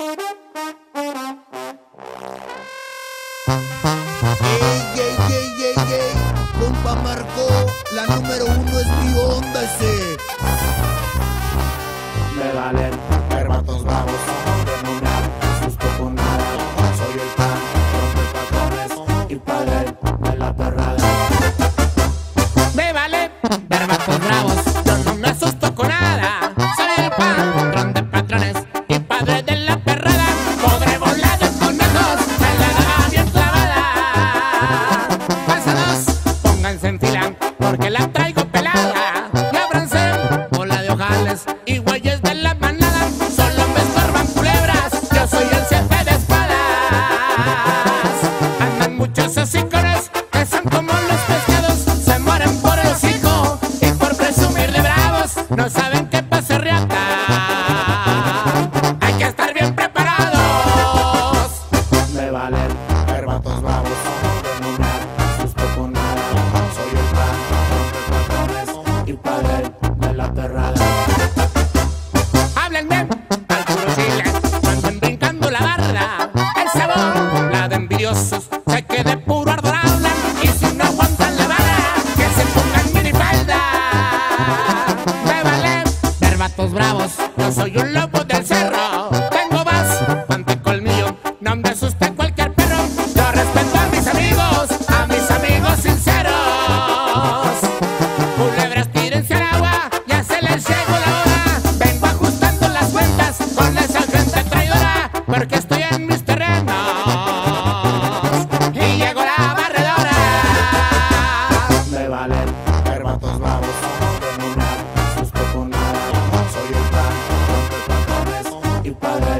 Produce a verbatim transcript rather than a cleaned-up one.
Ey, ey, ey, ey, ey, compa Marco, la número uno es mi onda ese. Me valen ver vatos bravos, de no me asusto con nada. Soy el pan, rompe patrones y padre de la perrada. Me vale ver vatos bravos, yo no me asusto con nada. Soy el patrón de patrones y padre de la perrada. Podré volar de conejos, me la da bien clavada. Pásanos, pónganse en fila, porque la traigo pelada. Y ábranse, bola de ojales y güeyes de la manada. Solo me estorban culebras, yo soy el siete de espadas. Andan muchos hocicones que son como los pescados. Se mueren por el hocico y por presumir de bravos. No saben qué pasa riata. Hay que estar bien preparados. Me valen ver vatos bravos, de no me asusto con nada. Soy el pan, rompe patrones y padre de la perrada. Háblenme al puro chile, anden brincando la barda. El sabor, la de envidiosos, se quede puro ardor hablan. Y si no aguantan la vara, que se pongan minifalda. Me vale ver vatos bravos, yo soy un lobo del cerro. Tengo vas, cuánto colmillo, no me asusta cualquier perro. Yo respeto a mis amigos, a mis amigos sinceros. Culebras, tírense al agua, ya se les llegó la hora. Vengo ajustando las cuentas con esa gente traidora, porque estoy en mis terrenos y llegó la barredora. Me valen ver vatos bravos, de no me asusto con nada. Soy el pan, rompe patrones y padre